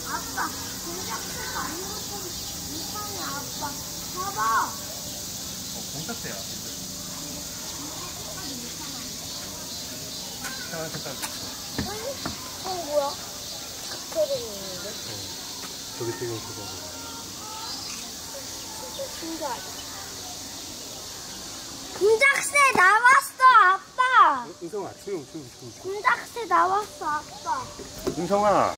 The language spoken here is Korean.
아빠, 공작새가 아니고 이상해, 아빠. 봐봐. 공작새야. 이상한 색깔. 뭐야? 각색이 있는데? 저기 지금 그거. 진짜 신기하다. 공작새 나왔어, 아빠. 은성아, 조용. 공작새 나왔어, 아빠. 은성아.